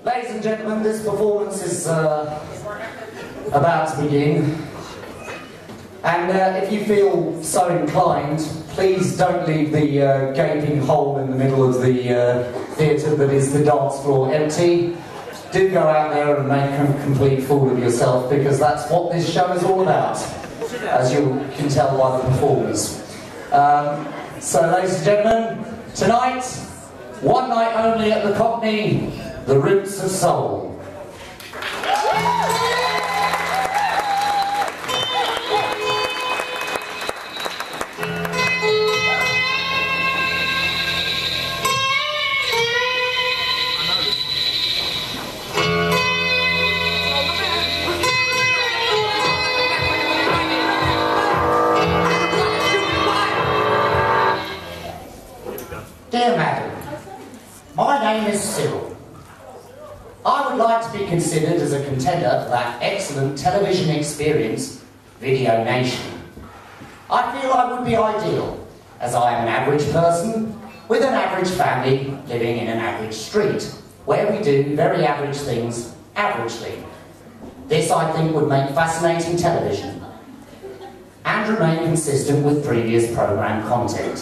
Ladies and gentlemen, this performance is about to begin. And if you feel so inclined, please don't leave the gaping hole in the middle of the theatre that is the dance floor empty. Do go out there and make a complete fool of yourself, because that's what this show is all about, as you can tell by the performers. So, ladies and gentlemen, tonight, one night only at the Cockney, The Roots of Soul. Dear Madam, my name is Cyril. I would like to be considered as a contender for that excellent television experience, Video Nation. I feel I would be ideal, as I am an average person with an average family living in an average street, where we do very average things averagely. This, I think, would make fascinating television and remain consistent with previous programme content.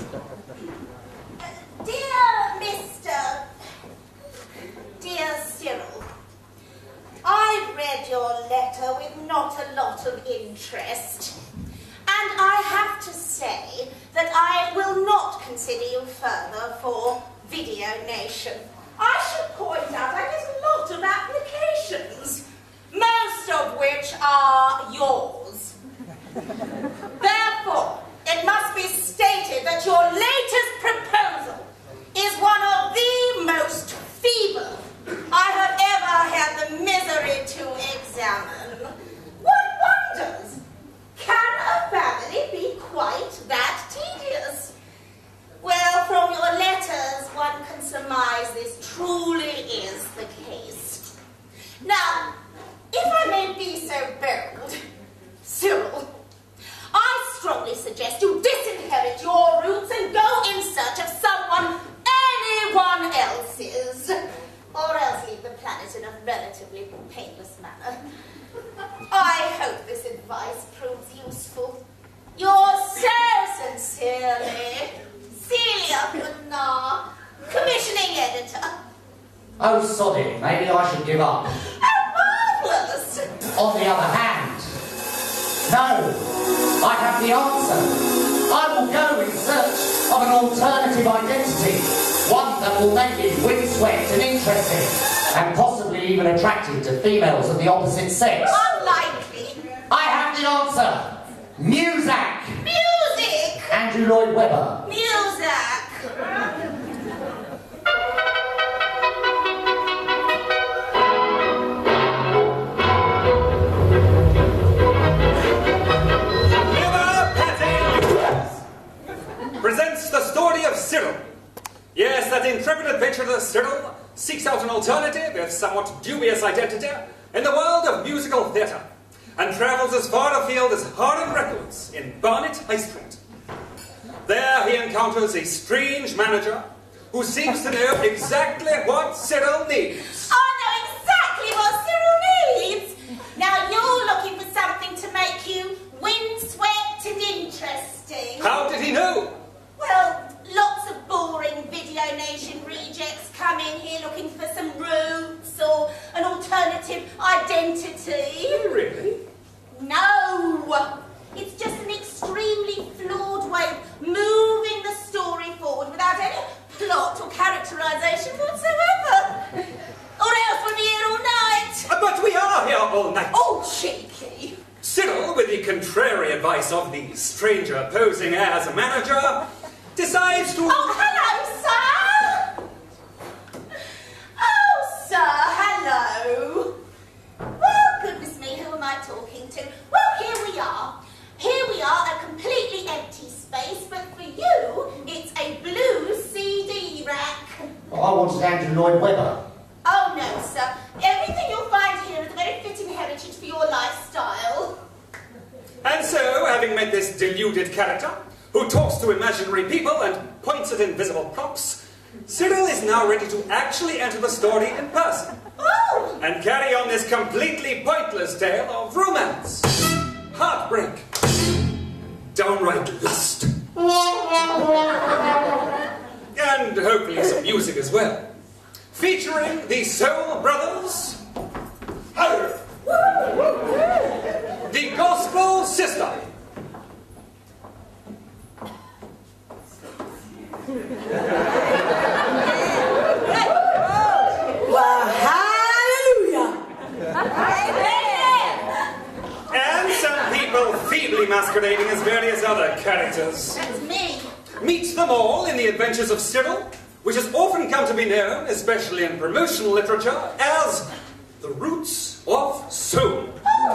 I read your letter with not a lot of interest, and I have to say that I will not consider you further for Video Nation. I should point out I get a lot of applications, most of which are yours. Therefore, it must be stated that your latest proposal is one of the most feeble I have ever had the misery to examine. One wonders, can a family be quite that tedious? Well, from your letters, one can surmise this truly is the case. Now, if I may be so bold, Cyril, I strongly suggest you disinherit your roots and go in search of anyone else's. Or else leave the planet in a relatively painless manner. I hope this advice proves useful. Yours so sincerely, Celia Gunnar, Commissioning Editor. Oh, sod it. Maybe I should give up. Oh, marvellous! On the other hand, no, I have the answer. I will go in search of an alternative identity, one that will make it windswept and interesting, and possibly even attractive to females of the opposite sex. Unlikely. I have the answer. Muzak. Music. Andrew Lloyd Webber. Muzak. Presents the story of Cyril. Yes, that intrepid adventurer Cyril seeks out an alternative, if somewhat dubious identity, in the world of musical theatre, and travels as far afield as Harlem Records in Barnet High Street. There he encounters a strange manager who seems to know exactly what Cyril needs. I know exactly what Cyril needs! Now you're looking for something to make you windswept and interesting. How did he know? Well, lots of boring Video Nation rejects come in here looking for some roots or an alternative identity. Really? No! It's just an extremely flawed way of moving the story forward without any plot or characterization whatsoever. Or else we'll be here all night. But we are here all night. Oh, cheeky. Cyril, with the contrary advice of the stranger posing as a manager, decides to... Oh, hello, sir! Oh, sir, hello! Well, goodness me, who am I talking to? Well, here we are. Here we are, a completely empty space, but for you, it's a blue CD rack. Well, I wanted Andrew Lloyd Webber. Oh, no, sir. Everything you'll find here is a very fitting heritage for your lifestyle. And so, having met this deluded character, who talks to imaginary people and points at invisible props, Cyril is now ready to actually enter the story in person. Oh! And carry on this completely pointless tale of romance, heartbreak, downright lust. And hopefully some music as well. Featuring the Soul Brothers, the Gospel Sister, Well, hallelujah! and some people feebly masquerading as various other characters. That's me. Meet them all in the adventures of Cyril, which has often come to be known, especially in promotional literature, as the Roots of Soul.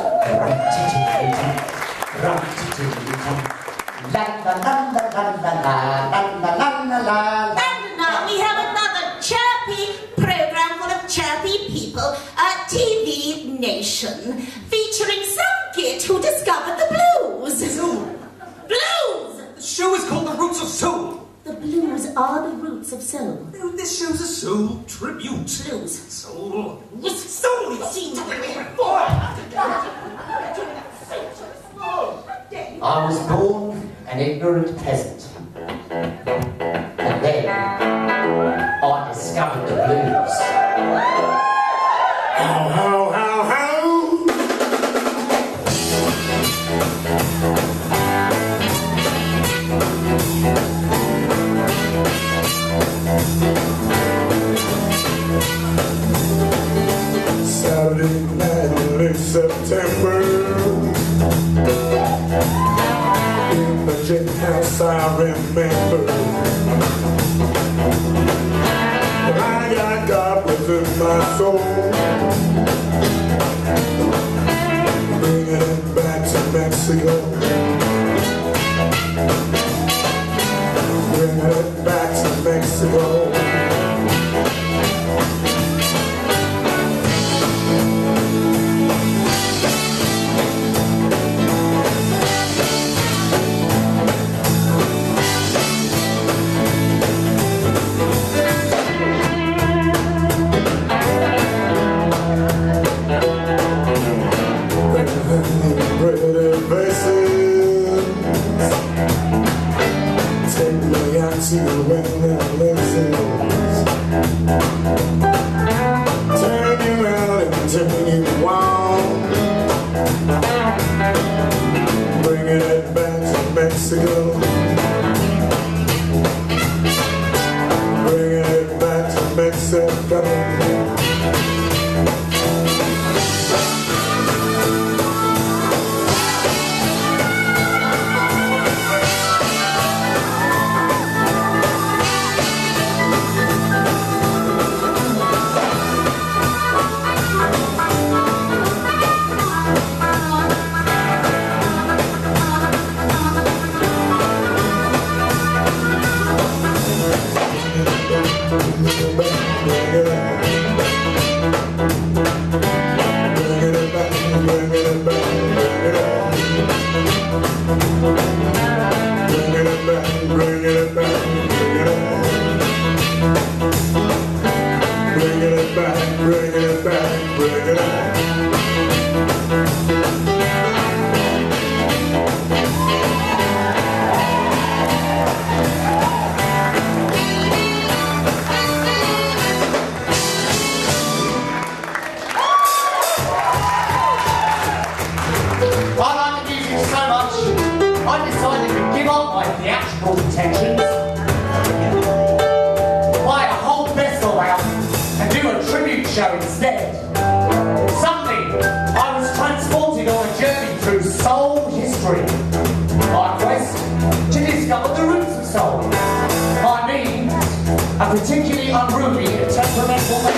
And now we have another chirpy program full of chirpy people, TV Nation, featuring some kid who discovered the blues. Blues! The show is called The Roots of Soul. The blues are the roots of soul. This show's a soul tribute. Blues. Soul. Soul seems to be I was born an ignorant peasant. And then I discovered the blues. How, how, how, how? Saturday night in September, in the jailhouse I remember, I got God within my soul, bringing it back to Mexico, bringing it back to Mexico. Particularly unruly and temperamental man.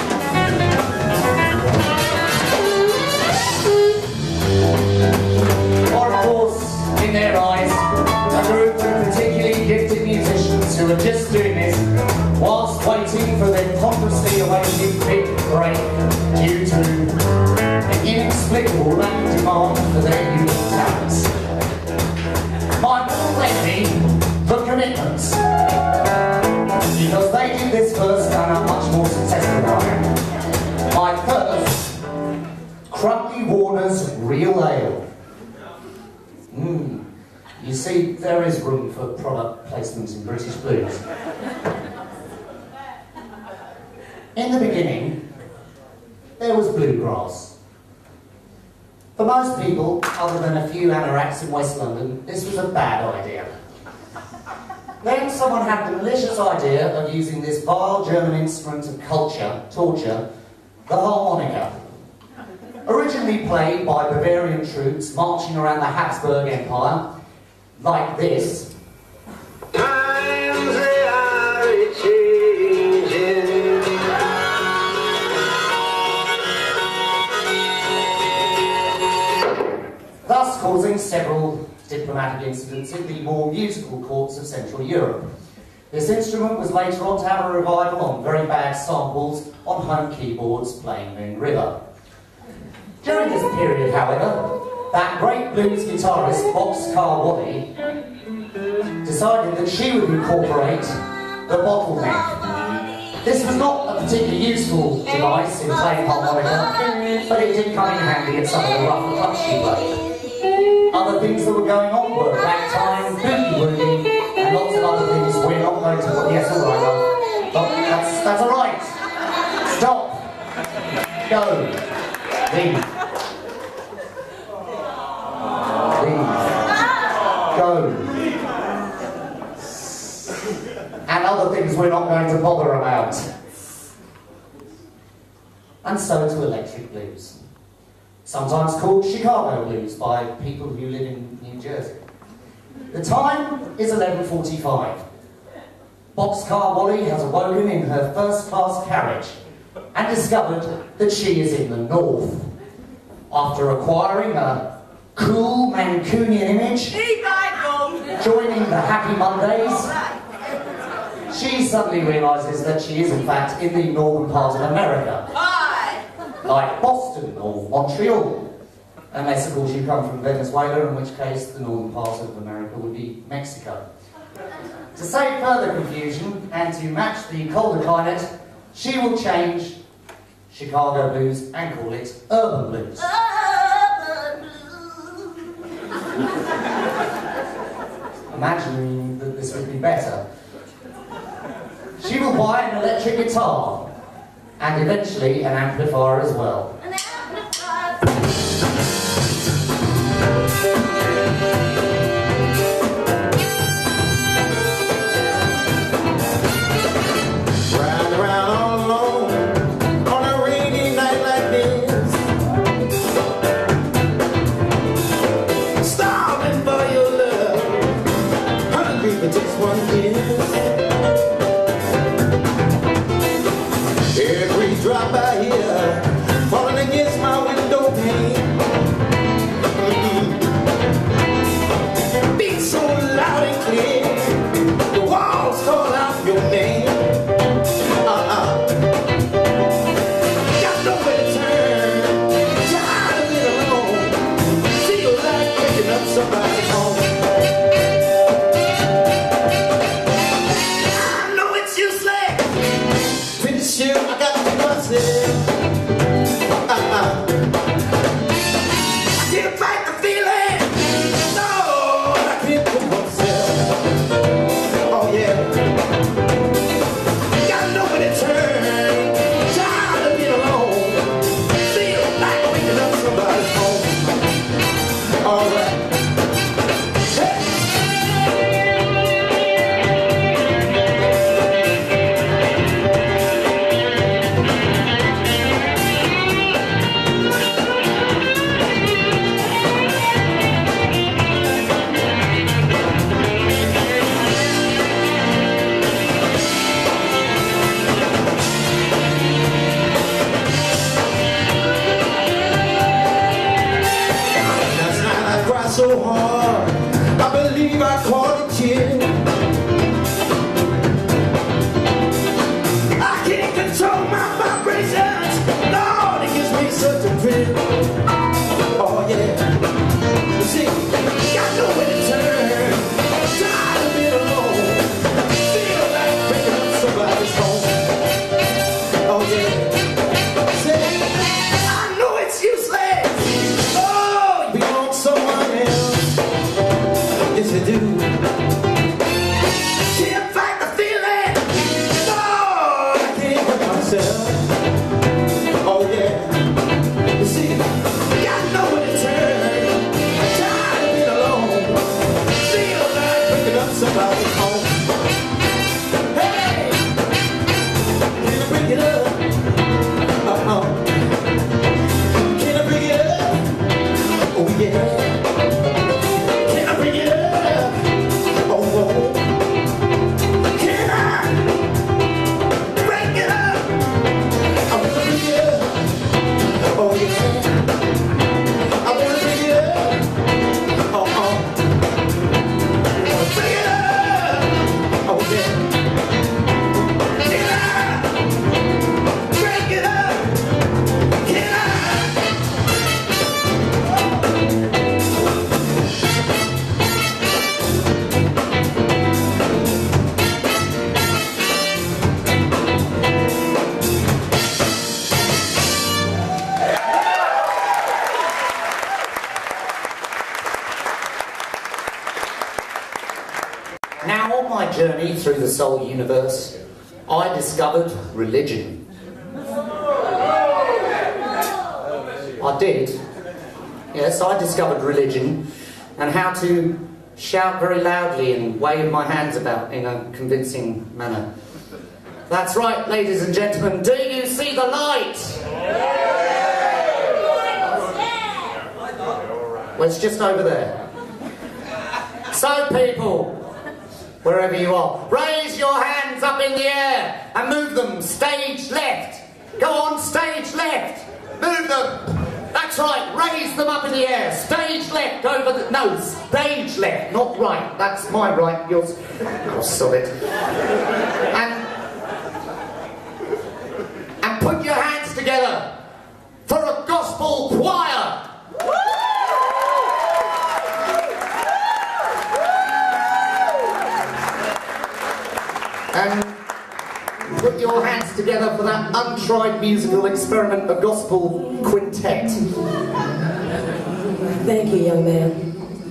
Or of course, in their eyes, a group of particularly gifted musicians who are just doing this whilst waiting for their pompously awaited big break due to an inexplicable lack of demand for their unique talents. My more lengthy for commitments. Because they You see, there is room for product placement in British blues. In the beginning, there was bluegrass. For most people, other than a few anoraks in West London, this was a bad idea. Then someone had the malicious idea of using this vile German instrument of culture, torture, the harmonica. Originally played by Bavarian troops marching around the Habsburg Empire, like this. Times they are changing. Thus causing several diplomatic incidents in the more musical courts of Central Europe. This instrument was later on to have a revival on very bad samples on home keyboards playing Moon River. During this period, however, that great blues guitarist, Boxcar Wally, decided that she would incorporate the bottleneck. This was not a particularly useful device in playing harmonica, but it did come in handy at some of the rougher clubs she played. Other things that were going on were ragtime, boogie-woogie, and lots of other things we're not going to... Yes, all right, love. But that's all right. Stop. Go. Leave. Go. And other things we're not going to bother about. And so to electric blues. Sometimes called Chicago blues by people who live in New Jersey. The time is 11:45. Boxcar Wally has awoken in her first-class carriage and discovered that she is in the north. After acquiring a cool Mancunian image, joining the Happy Mondays, she suddenly realises that she is in fact in the northern part of America. Like Boston or Montreal. Unless of course you come from Venezuela, in which case the northern part of America would be Mexico. To save further confusion and to match the colder climate, she will change Chicago blues and call it urban blues. Imagining that this would be better. She will buy an electric guitar and eventually an amplifier as well. Drop by here, falling against my window pane. Beat so loud and clear, the walls call out your name. Got nowhere to turn, tired of being alone. Feel like picking up somebody's home. I know it's useless. Finish you, I got to I can't fight the feeling. No, I can't put myself. Oh yeah. Got nowhere to turn. Tired of being alone. Feel like waking up somebody's home. All right. So hard, I believe I caught a tear. I can't control my vibrations. Lord, it gives me such a thrill. Oh yeah. You see, got nowhere to turn. Tired of being alone. Feel like picking up somebody's home. Oh yeah. Say, I know it's useless. Oh, you want someone else. things you do. Can't fight the feeling. No, I can't help myself. Oh yeah. You see, got nowhere to turn. Tired of being alone. Feel like picking up somebody's home. Hey, can I bring it up? Can I bring it up? Oh yeah. Can I bring it up? Oh, oh. Can I bring it up? I wanna bring it up. Oh yeah. I wanna bring it up. Oh, oh. Bring it up. Oh yeah. Can I bring it up? Can I? Now, on my journey through the soul universe, I discovered religion. I did. Yes, I discovered religion and how to shout very loudly and wave my hands about in a convincing manner. That's right, ladies and gentlemen, do you see the light? Well, it's just over there. So, people, wherever you are, raise your hands up in the air and move them stage left. Go on, stage left. Move them. That's right, raise them up in the air. Stage left over the... No, stage left, not right. That's my right, yours... Oh, stop it. And put your hands together for a gospel choir. And put your hands together for that untried musical experiment, a gospel quintet. Thank you, young man.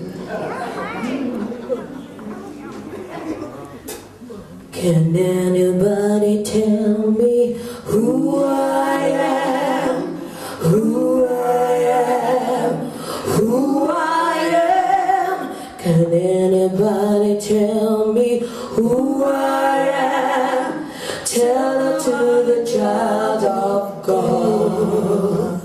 Can anybody tell me who I am? Who I am? Who I am? Can anybody tell me who I am? Tell it to the child of God.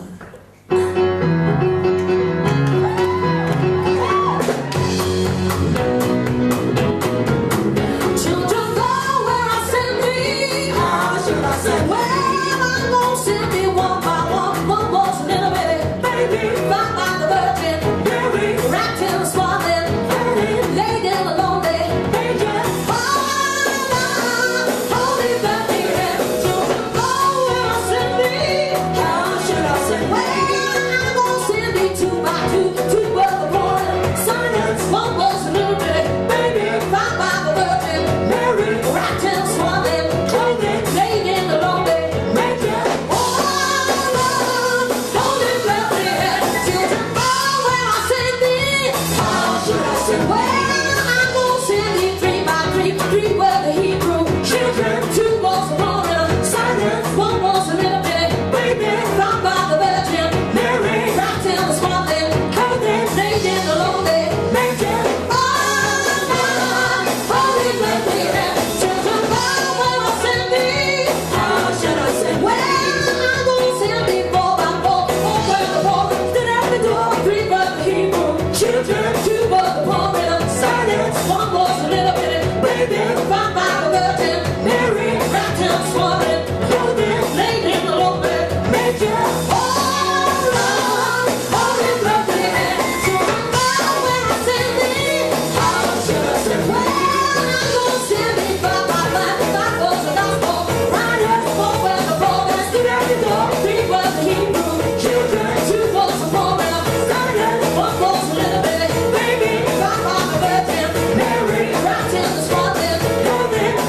Baby,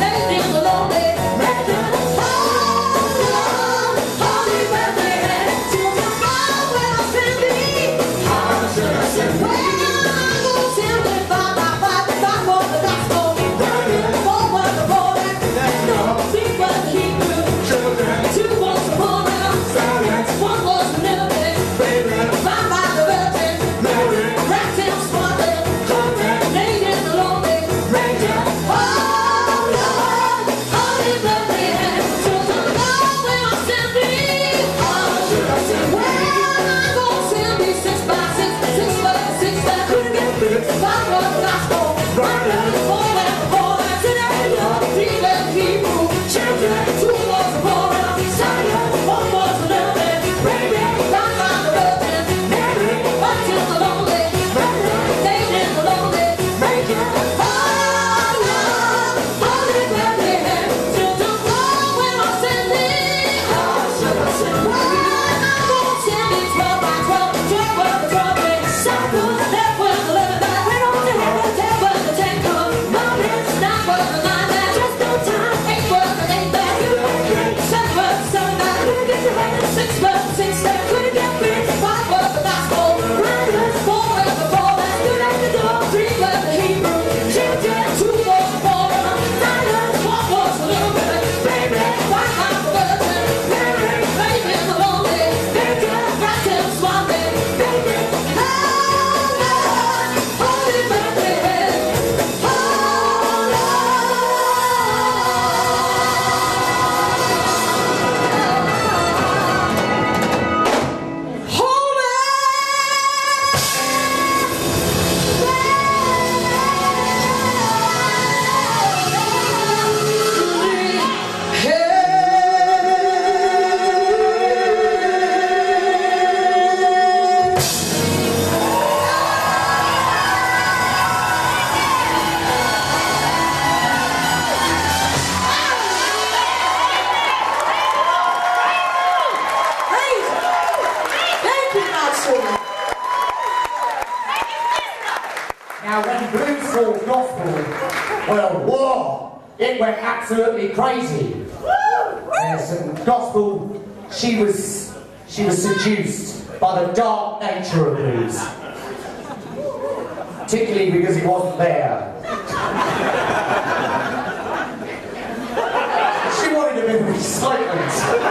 Well, whoa! It went absolutely crazy. Yes, and gospel, she was seduced by the dark nature of blues. Particularly because he wasn't there. She wanted a bit of excitement.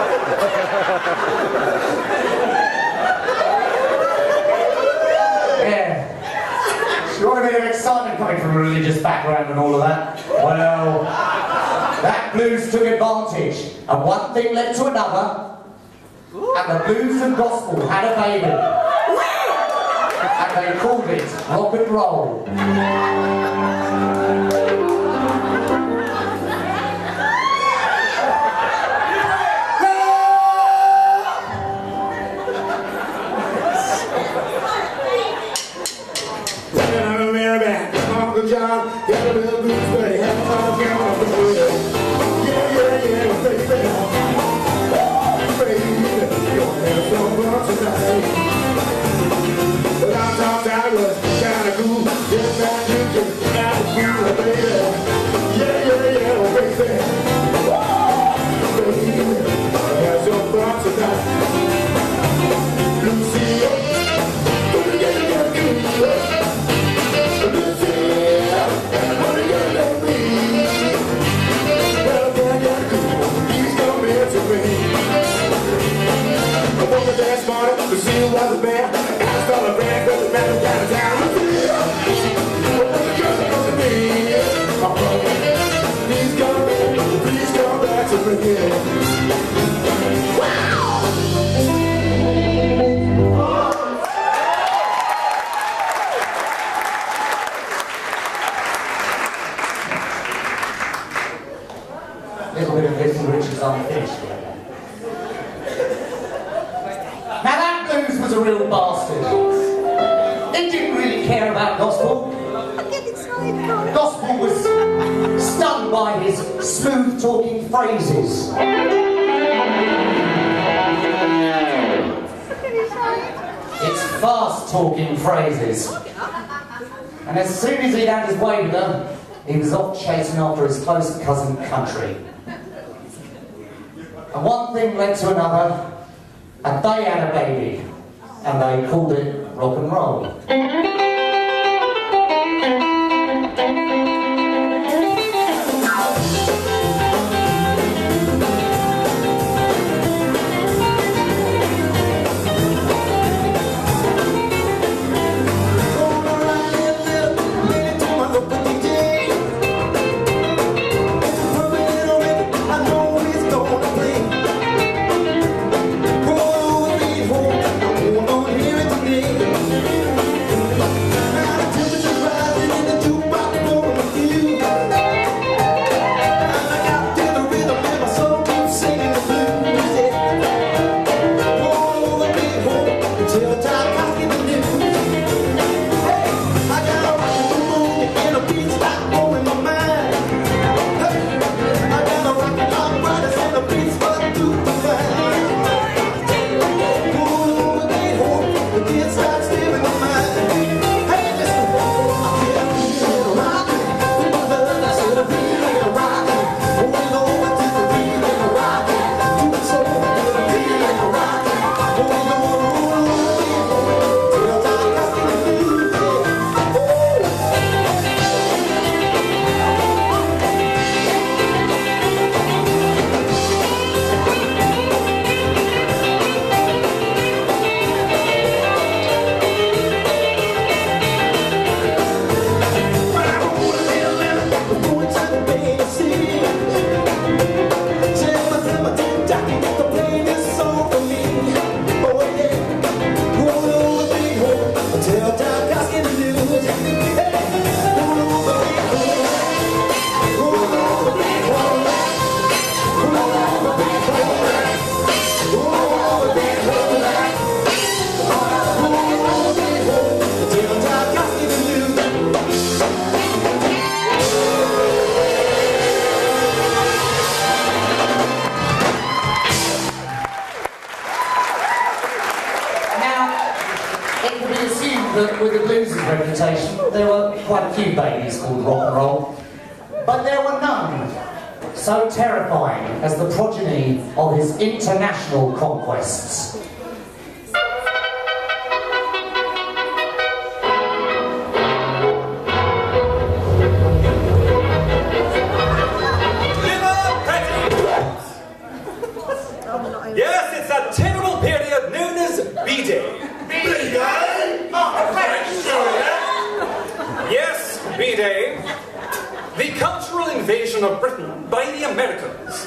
Yeah. She wanted a bit of excitement coming from a religious background and all of that. Well, that blues took advantage, and one thing led to another, and the blues and gospel had a baby. And they called it rock and roll. Uncle John, got a little blues, but he had all down on the wood. Yeah, baby. Baby, gonna have some fun tonight. But I thought I was kinda cool, just not drinking out of cool, baby. Yeah, baby. Baby, gonna have some fun tonight. Lucia, gonna get good. Dance party, to see who was the band. I start a band, cause the man was down in town. Well, the girl comes to me. Please come back to me. Wow! A little bit of Little Richard's unfinished. Now that blues was a real bastard. He didn't really care about gospel. Gospel was stung by his smooth talking phrases. It's fast talking phrases. And as soon as he'd had his way with them, he was off chasing after his close cousin country. And one thing led to another, and they had a baby, and they called it rock and roll. That with the blues' reputation, there were quite a few babies called rock and roll. But there were none so terrifying as the progeny of his international conquests. Yes, it's that terrible period known as B-Day. B-Day? Yes, B-Day. The cultural invasion of Britain by the Americans.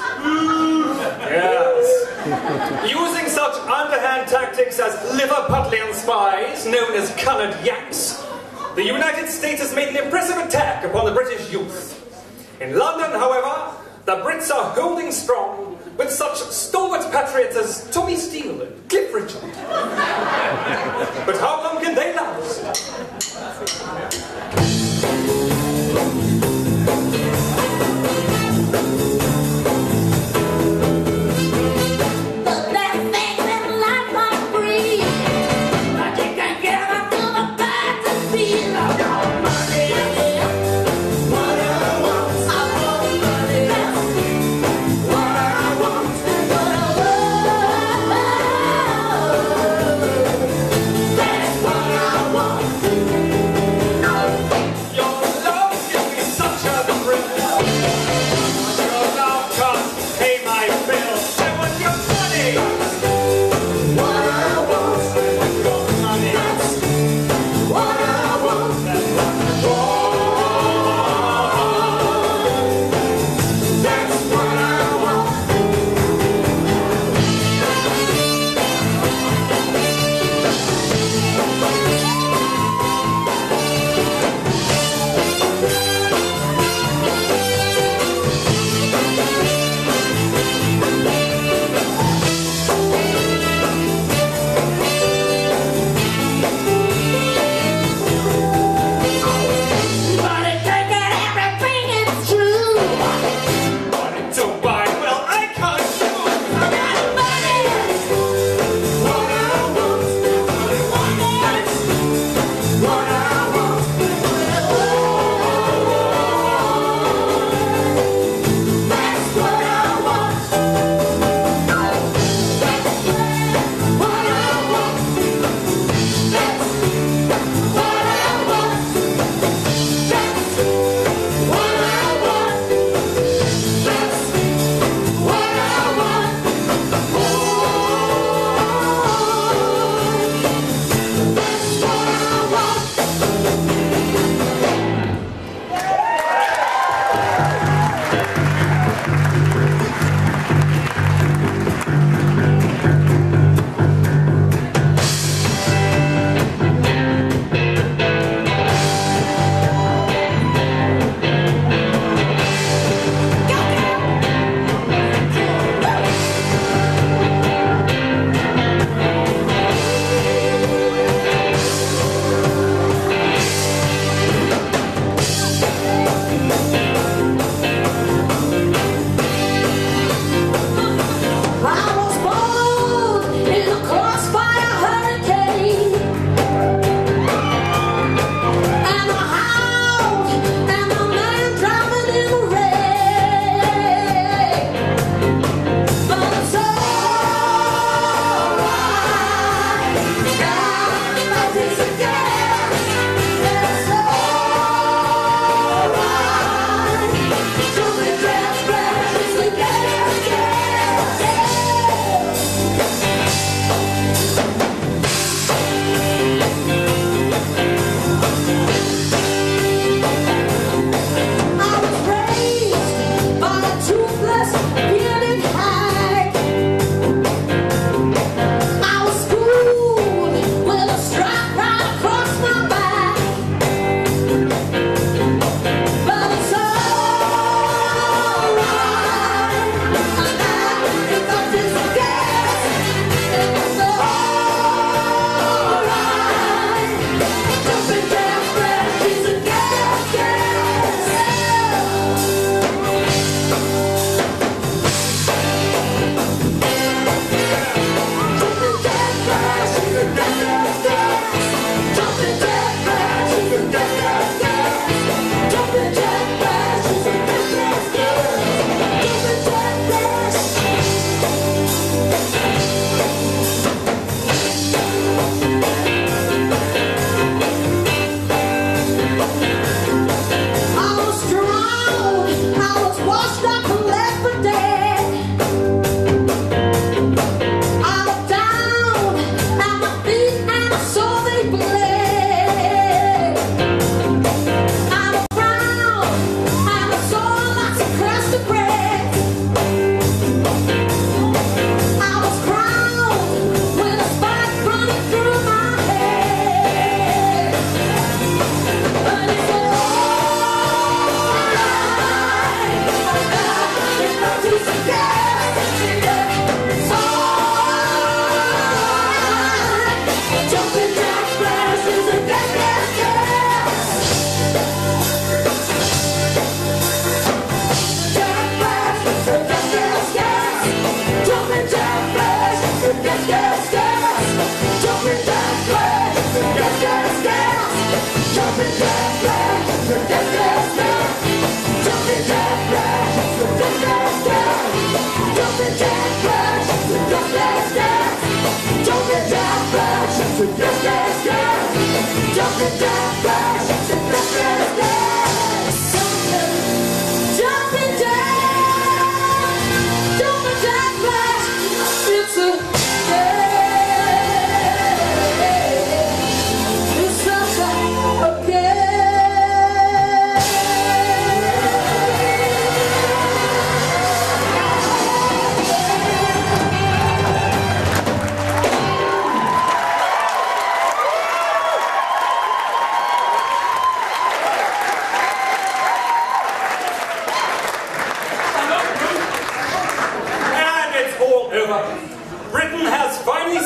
Yes. Using such underhand tactics as Liverpudlian spies, known as coloured Yanks, the United States has made an impressive attack upon the British youth. In London, however, the Brits are holding strong with such stalwart patriots as Tommy Steele and Cliff Richard. But how long can they last?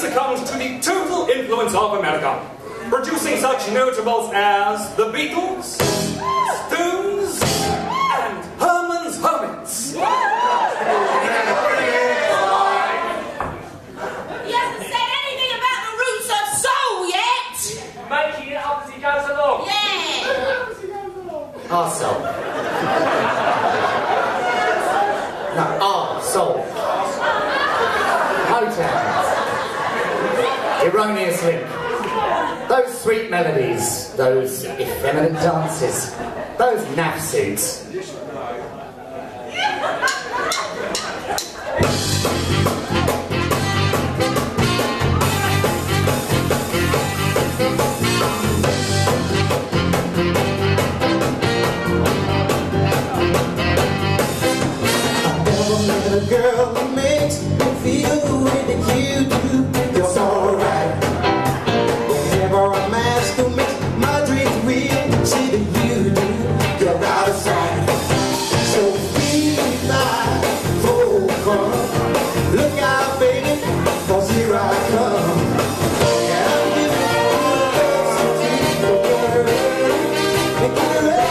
succumbed to the total influence of America, producing such notables as the Beatles, Stones, and Herman's Hermits. He hasn't said anything about the roots of soul yet. Making it up as he goes along. Yeah. Our soul. No, our soul. Motown. Erroneous link. Those sweet melodies, those effeminate dances, those naff suits. A girl who makes me feel the way that you do. You're alright. Whenever I'm asked to make my dreams real, see that you do. You're out of sight. So be my focus. Look out, baby, 'cause here I come. And I'm giving you the best of me. Get ready.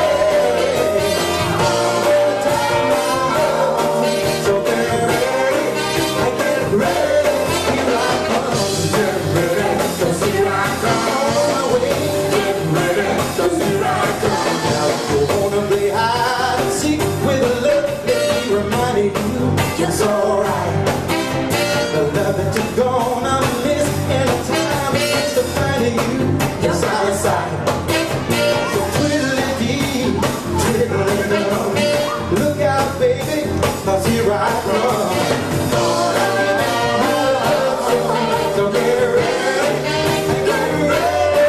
It's alright. The love that you're gonna miss anytime it's to find you. It's out of sight. So twiddly-dee, twiddly-dum. Look out, baby, 'cause here I come. So get ready, get ready.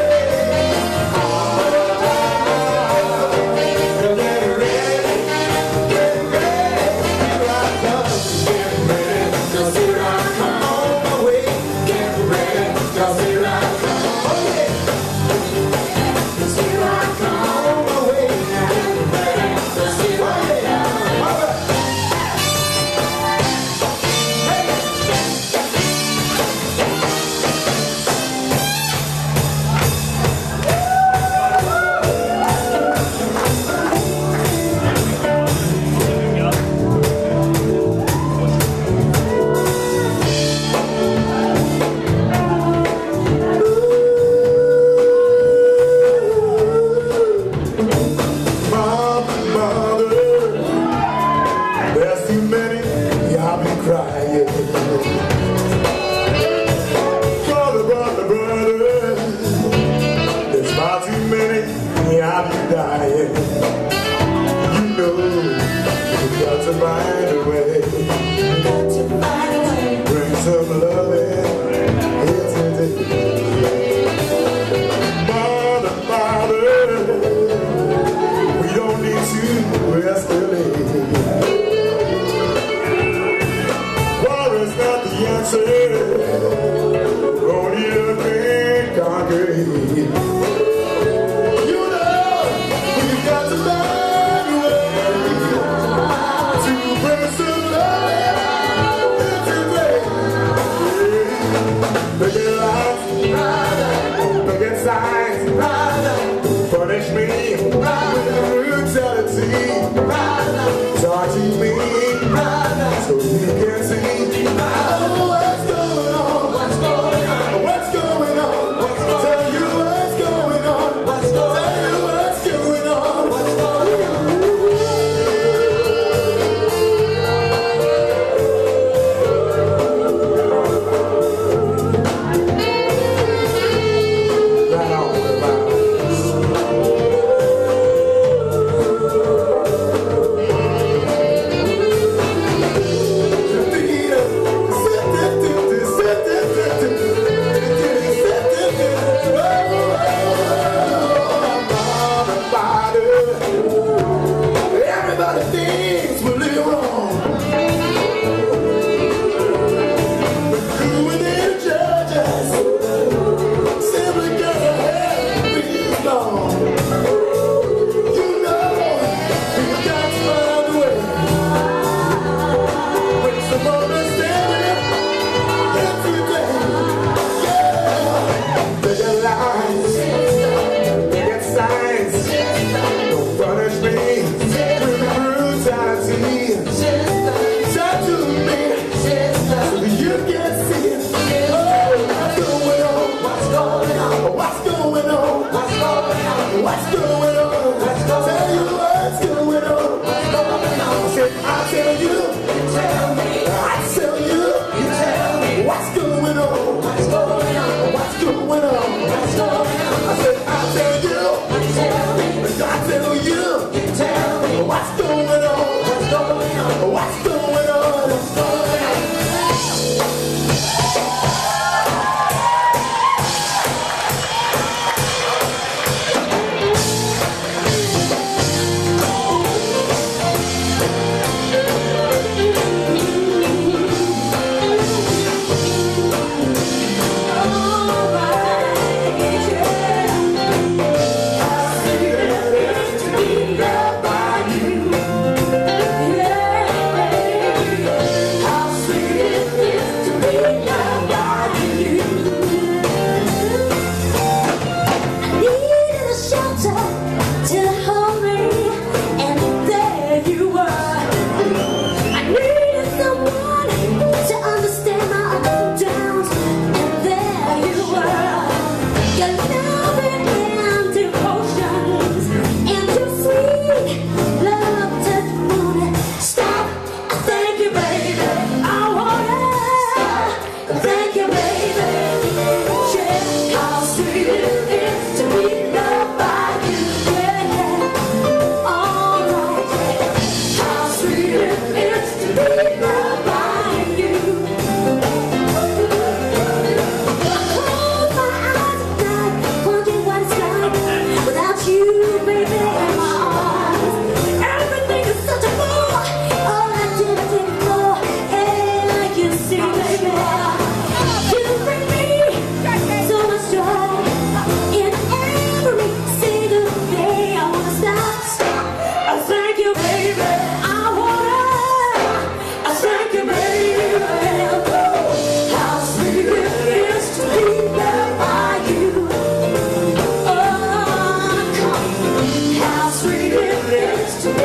So get ready, get ready. Here I come. Cause here I come on my way. Get ready, cause here I come. Oh yeah. Cause here I come on my way. Get ready, cause here I come. All right. There's too many, I'll be crying. Brother, there's far too many, I'll be dying. You know, you've got to find a way. Bring some love in here today. Mother, we don't need to escalate. It's not the answer. Only a thing concrete. You know, we've got to find a way to bring some love today. Look at life, look at signs, punish me with brutality. Talk to me so you can see. What's going on? What's going on? What's going on? Tell you what's going on. What's going on? Tell you what's going on. What's going on? Right on with the violence.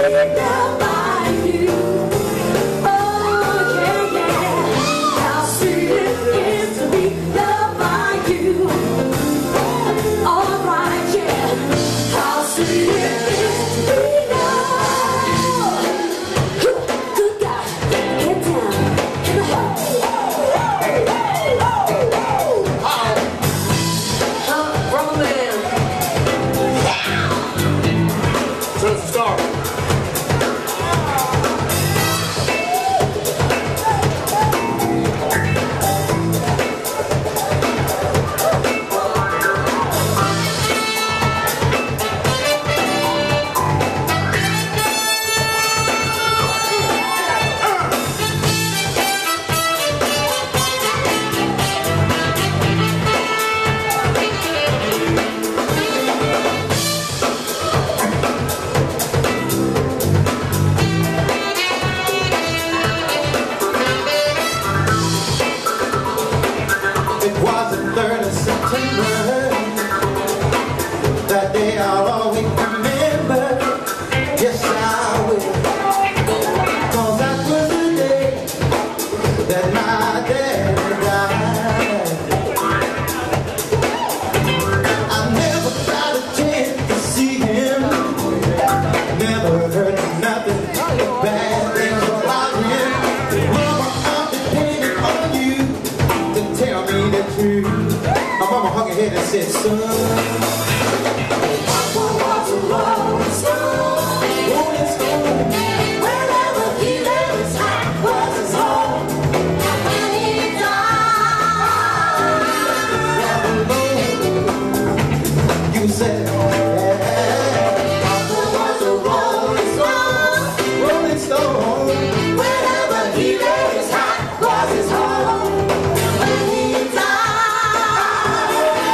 loved by you. Oh yeah, yeah. How sweet it is to be loved by you. Alright, yeah. How sweet it is to be loved. Good guy, get down in the hole. From there. So let's start. It was the 3rd of September. That day I'll always remember. Yes, I will. 'Cause that was the day that my dad died. I never got a chance to see him. Never heard nothing bad things about him. Mama, I'm depending on you to tell me the truth. My mama hung her head and said, son, Papa was a rolling stone, rolling stone. Wherever he lay his hat was his home. And when he died, you said, Papa was a rolling stone, rolling stone. Wherever he lay his hat was his home. When he died,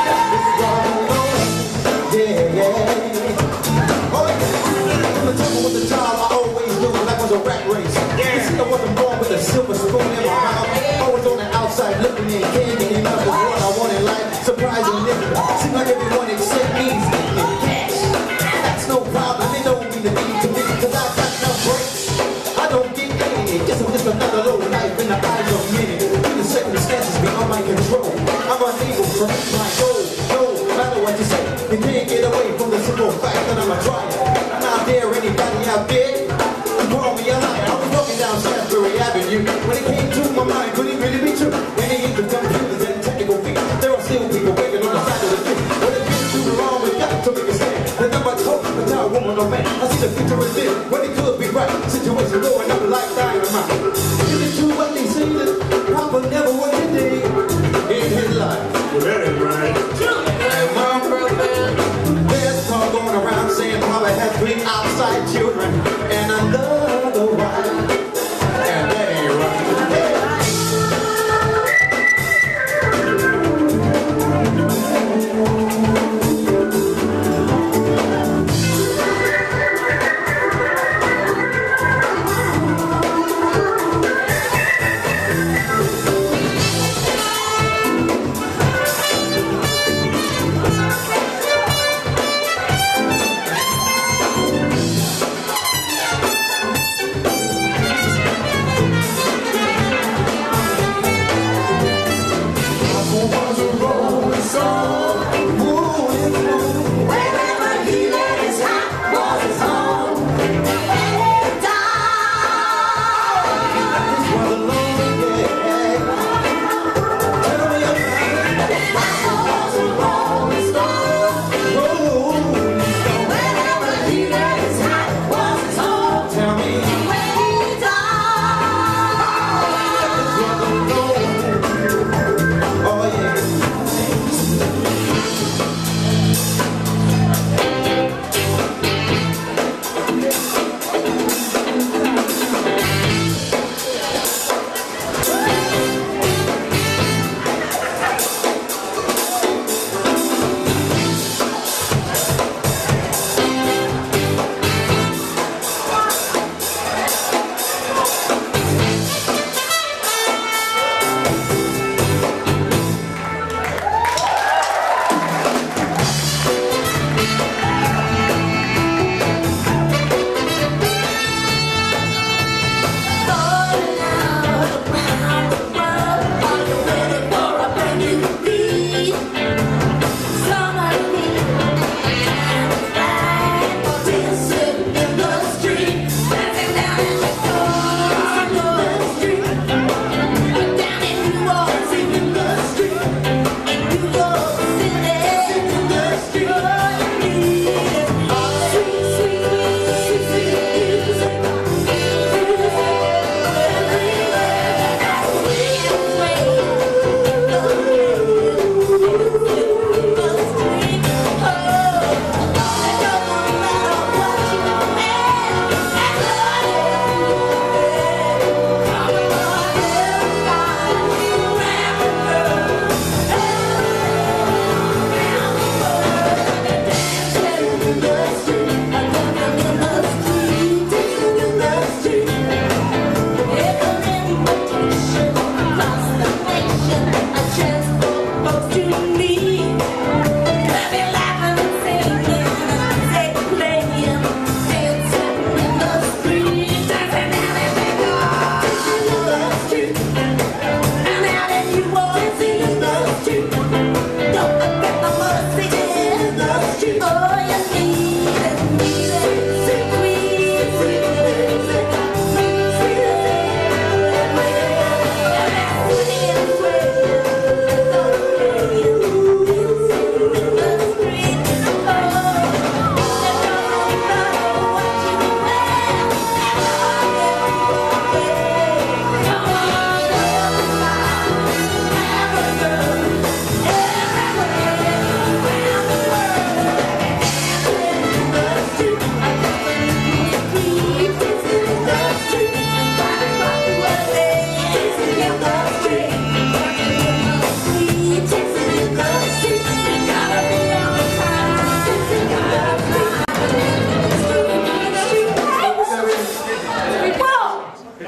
yeah, yeah. Oh, yeah. From the time I was a child, I always knew life was a rat race. You see, I wasn't born with a silver spoon in my mouth. Always on the outside looking in, can't get enough of what I want in life. Surprising nigga. Seems like everyone except me's getting cash. That's no problem, it don't mean a thing to me, 'cause I got no breaks. I don't get any, just another low life in the eyes of many. Due to circumstances beyond my control, I'm unable to reach my goal. No matter what you say, you can't get away from the simple fact that I'm a trier. I'm not there, anybody out there? You call me a liar. I was walking down Shaftesbury Avenue when it came to my mind, could it really be true? Many in the computers and technical feats, there are still people waiting on the side of the street. What if you do wrong, we got to make a stand. The number told a child, woman, or man. I see the future is there, when it could be right. Situation blowing up like dynamite. Is it true what they say that Papa never was a day in his life? Very right. There's talk going around saying Papa had 3 outside children and another wife. And that ain't right.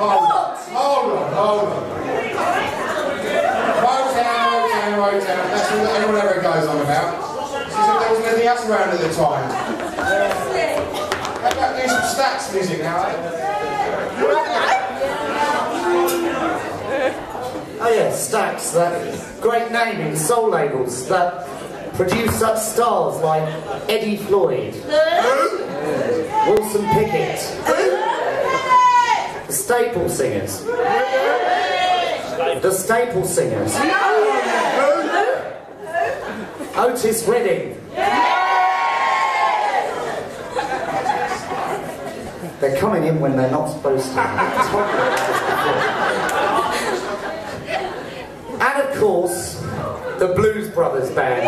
Hold on. Motown. That's all that anyone ever goes on about. She said there wasn't anything else around at the time. How about doing some Stax music now, eh? Oh yeah, Stax, that great name in soul labels that produce such stars like Eddie Floyd, Wilson Pickett, the Staple Singers, Otis Redding. They're coming in when they're not supposed to. And of course, the Blues Brothers band,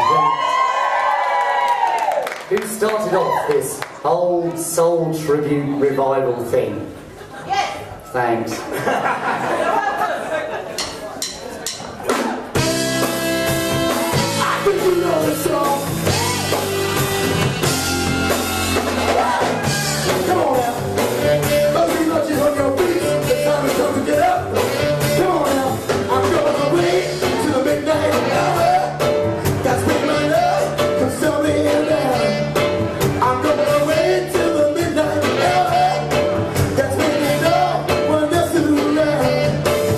who started off this whole soul tribute revival thing. Thanks. I think you know the song. Come on now. Most you know on your feet. The time has come to get up. Come on now. I'm going away to the midnight hour. That's when my love comes tumbling down. I'm going away to the midnight hour. That's when you know one else is around.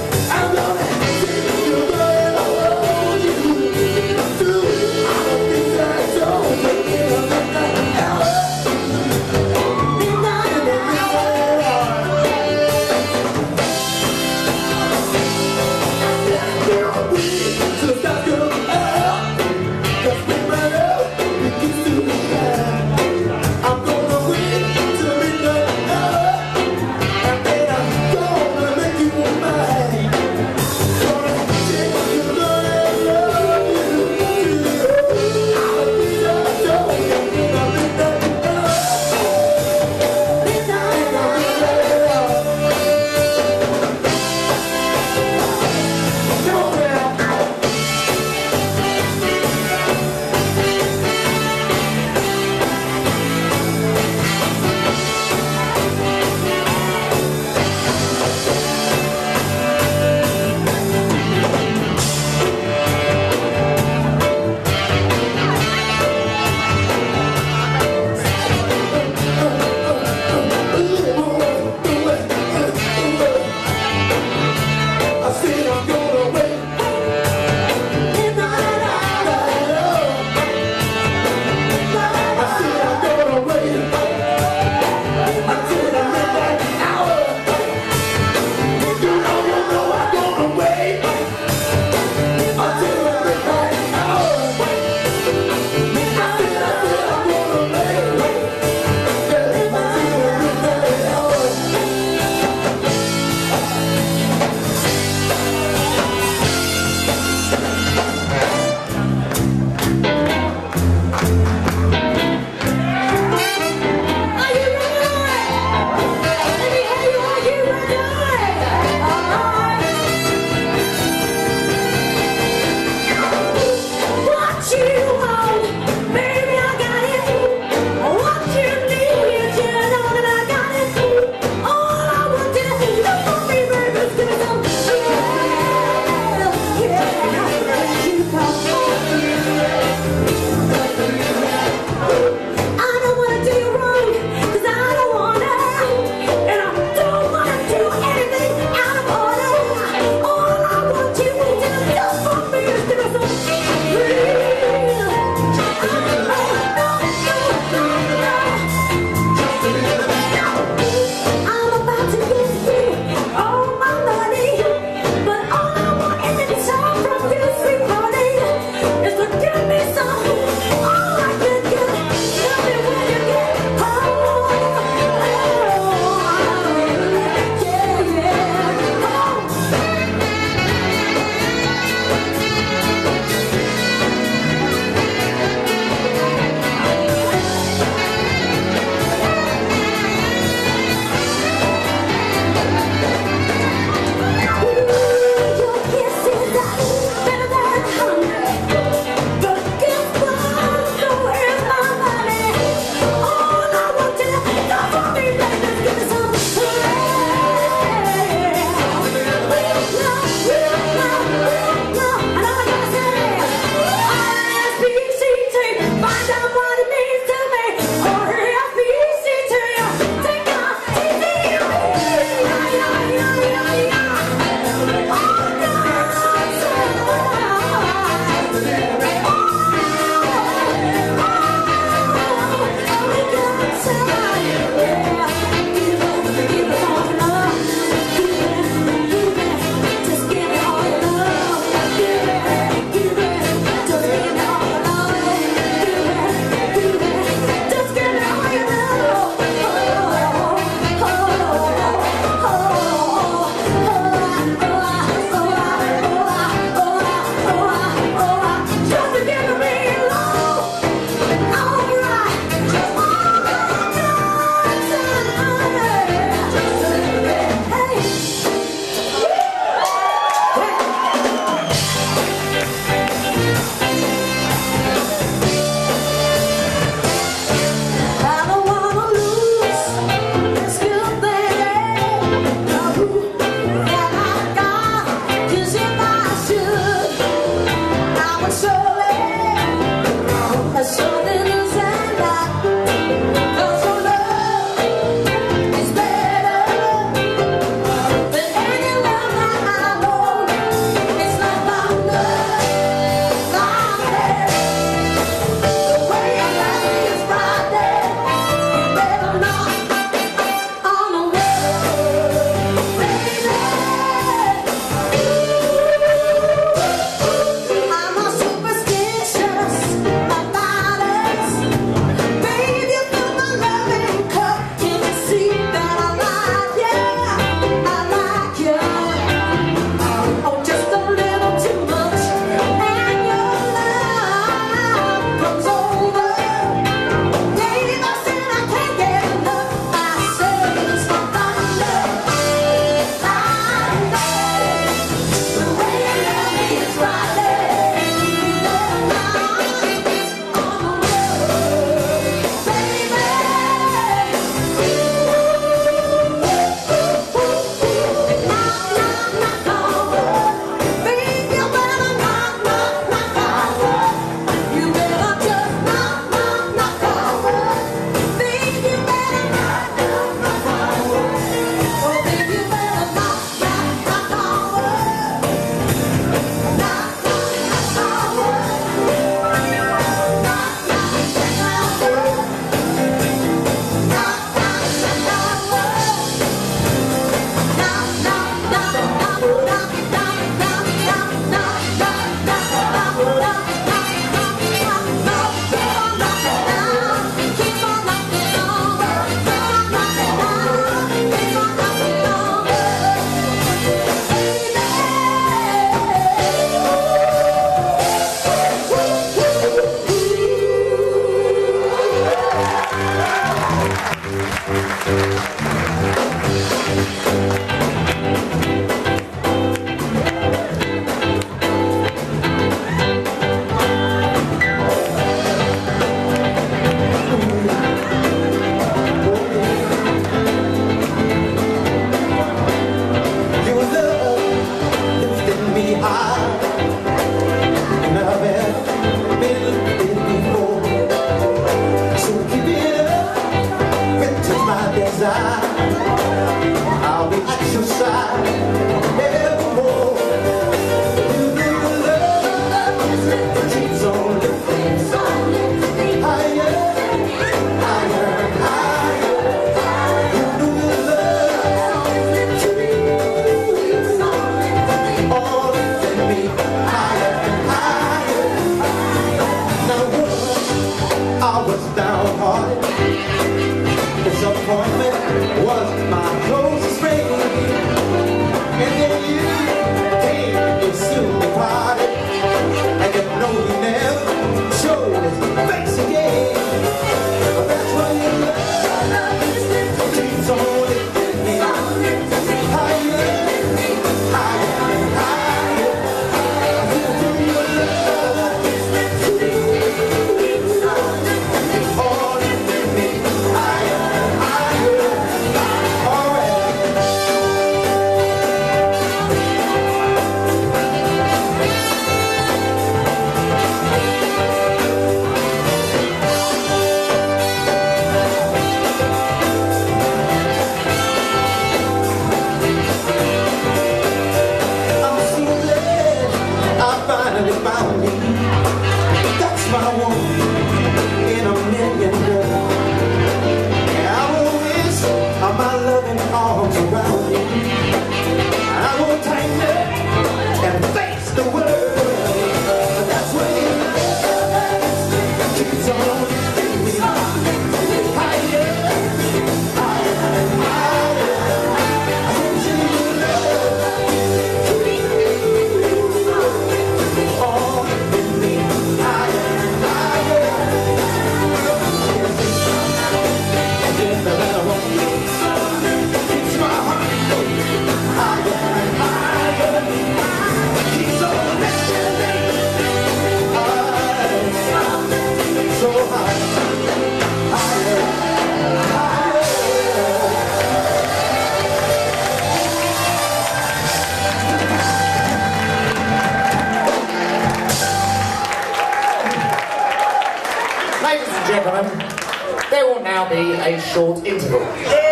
now be a short interval.